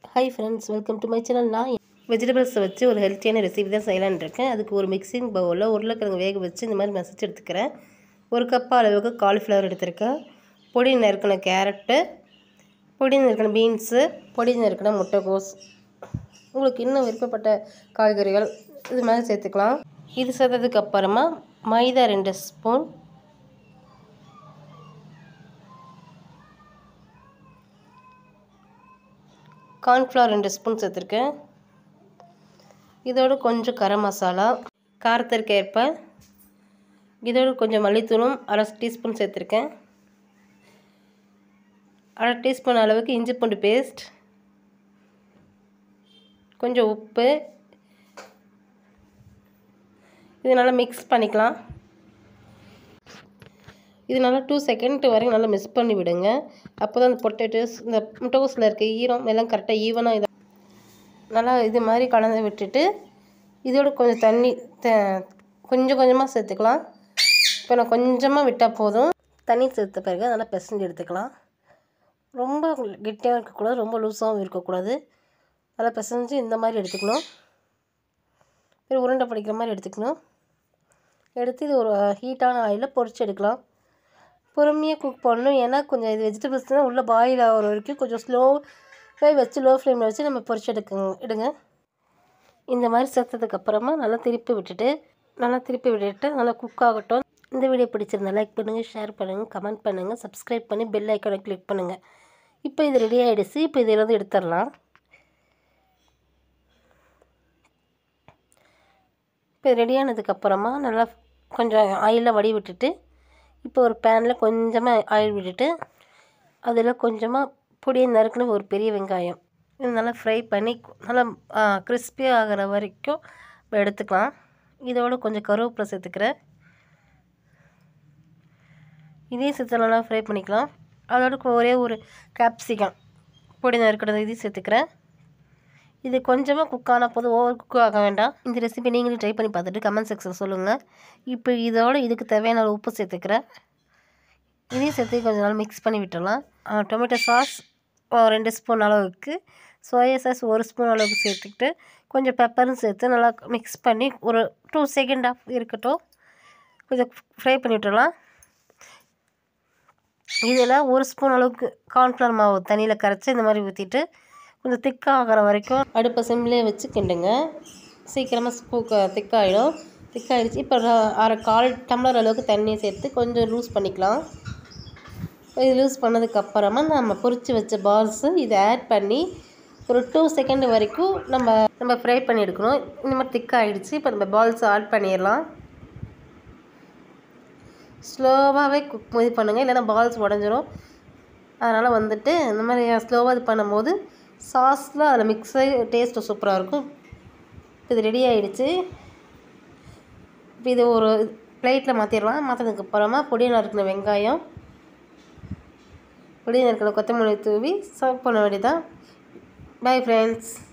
Hi friends, welcome to my channel. நான் வெஜிடபிள்ஸை வச்சு ஒரு ஹெல்த்தியான ரெசிபி தான் செய்யலான்னு இருக்கேன். அதுக்கு ஒரு மிக்சிங் பவுலில் உருளைக்கிழங்கு வேக வச்சு இந்த மாதிரி மசிச்சு எடுத்துக்கிறேன். ஒரு கப் அளவுக்கு காலிஃப்ளவர் எடுத்துருக்கேன். பொடி நறுக்கின கேரட்டு, பொடி நறுக்கின பீன்ஸு, பொடி நறுக்கின முட்டைகோஸ், உங்களுக்கு இன்னும் விருப்பப்பட்ட காய்கறிகள் இது மாதிரி சேர்த்துக்கலாம். இது சேர்த்ததுக்கு அப்புறமா மைதா 2 ஸ்பூன், கார்ன்ஃப்ளவர் 2 ஸ்பூன் சேர்த்துருக்கேன். இதோடு கொஞ்சம் கரம் மசாலா, காரத்திற்கு ஏற்ப. இதோடு கொஞ்சம் மல்லித்தூளும் 1/2 டீஸ்பூன் சேர்த்துருக்கேன். 1/2 டீஸ்பூன் அளவுக்கு இஞ்சி பூண்டு பேஸ்ட், கொஞ்சம் உப்பு. இது நல்லா மிக்ஸ் பண்ணிக்கலாம். இது நல்லா 2 செகண்ட் வரைக்கும் நல்லா மிக்ஸ் பண்ணி விடுங்க. அப்போ தான் அந்த பொட்டேட்டோஸ், இந்த முட்டைகோஸில் இருக்க ஈரம் எல்லாம் கரெக்டாக ஈவனாக இதை நல்லா இது மாதிரி கலந்து விட்டுட்டு, இதோட கொஞ்சம் தண்ணி கொஞ்சம் கொஞ்சமாக சேர்த்துக்கலாம். இப்போ நான் கொஞ்சமாக விட்டால் போதும். தண்ணி சேர்த்த பிறகு நல்லா பிசைஞ்சு எடுத்துக்கலாம். ரொம்ப கெட்டியாக இருக்கக்கூடாது, ரொம்ப லூஸாகவும் இருக்கக்கூடாது. நல்லா பிசைஞ்சு இந்த மாதிரி எடுத்துக்கணும். ஒரு உருண்டை பிடிக்கிற மாதிரி எடுத்துக்கணும். எடுத்து இது ஒரு ஹீட்டான ஆயிலில் பொரிச்சு எடுக்கலாம். பொறுமையாக குக் பண்ணணும். ஏன்னா கொஞ்சம் இது வெஜிடபிள்ஸ்னால் உள்ளே பாயில் ஆகிற வரைக்கும் கொஞ்சம் ஸ்லோவாக வச்சு லோ ஃப்ளேமில் வச்சு நம்ம பொரிச்சு எடுங்க. இந்த மாதிரி சேர்த்ததுக்கப்புறமா நல்லா திருப்பி விட்டுட்டு நல்லா குக் ஆகட்டும். இந்த வீடியோ பிடிச்சிருந்தா லைக் பண்ணுங்கள், ஷேர் பண்ணுங்கள், கமெண்ட் பண்ணுங்கள், சப்ஸ்கிரைப் பண்ணி பெல் ஐக்கானை கிளிக் பண்ணுங்கள். இப்போ இது ரெடி ஆகிடுச்சு. இப்போ இதில் வந்து எடுத்துடலாம். இப்போ ரெடியானதுக்கப்புறமா நல்லா கொஞ்சம் ஆயிலில் வடி விட்டுட்டு, இப்போ ஒரு பேனில் கொஞ்சமாக ஆயில் விட்டுட்டு அதில் கொஞ்சமாக பொடியை நறுக்குன ஒரு பெரிய வெங்காயம் இது நல்லா ஃப்ரை பண்ணி நல்லா கிறிஸ்பியாக ஆகிற வரைக்கும் எடுத்துக்கலாம். இதோடு கொஞ்சம் கருவேப்பிலை சேர்த்துக்கிறேன். இதையும் சேர்த்து நல்லா ஃப்ரை பண்ணிக்கலாம். அதோட ஒரே ஒரு கேப்சிகம் பொடி நறுக்கிறது இதையும் சேர்த்துக்கிறேன். இது கொஞ்சமாக குக் ஆனால் போதும், ஓவர் குக் ஆக வேண்டாம். இந்த ரெசிபி நீங்களும் ட்ரை பண்ணி பார்த்துட்டு கமெண்ட் செக்ஷன் சொல்லுங்கள். இப்போ இதுக்கு தேவையான உப்பு சேர்த்துக்கிறேன். இதையும் சேர்த்து கொஞ்சம் நாள் மிக்ஸ் பண்ணி விட்டுடலாம். டொமேட்டோ சாஸ் 2 ஸ்பூன் அளவுக்கு, சோயா சாஸ் 1 ஸ்பூன் அளவுக்கு சேர்த்துக்கிட்டு கொஞ்சம் பெப்பரும் சேர்த்து நல்லா மிக்ஸ் பண்ணி ஒரு 2 செகண்ட் இருக்கட்டும், கொஞ்சம் ஃப்ரை பண்ணி விட்டுடலாம். இதில் 1 ஸ்பூன் அளவுக்கு கார்ன்ஃப்ளவர் மாவு தண்ணியில் கரைச்சி இந்த மாதிரி ஊற்றிட்டு கொஞ்சம் திக்காக ஆகிற வரைக்கும் அடுப்பை சிம்லேயே வச்சு கிண்டுங்க. சீக்கிரமாக திக்காகிடும். திக்காகிடுச்சு. இப்போ 1/4 டம்ளர் அளவுக்கு தண்ணியை சேர்த்து கொஞ்சம் லூஸ் பண்ணிக்கலாம். இது லூஸ் பண்ணதுக்கப்புறமா நம்ம பொரித்து வச்ச பால்ஸு இதை ஆட் பண்ணி ஒரு 2 செகண்ட் வரைக்கும் நம்ம ஃப்ரை பண்ணி எடுக்கணும். இந்த மாதிரி திக்காகிடுச்சு. இப்போ நம்ம பால்ஸை ஆட் பண்ணிடலாம். ஸ்லோவாகவே இது பண்ணுங்கள், இல்லைன்னா பால்ஸ் உடஞ்சிரும். அதனால் வந்துட்டு இந்த மாதிரி ஸ்லோவாக இது பண்ணும்போது சாஸில் அதில் மிக்ஸ் ஆகி டேஸ்ட்டு சூப்பராக இருக்கும். இது ரெடி ஆகிடுச்சு. இப்போ இது ஒரு பிளேட்டில் மாற்றிடலாம். மாற்றினதுக்கப்புறமா பொடியை நறுக்கின வெங்காயம், பொடியை நறுக்கின கொத்தமல்லி தூவி சர்வ் பண்ண வேண்டியதான். Bye friends.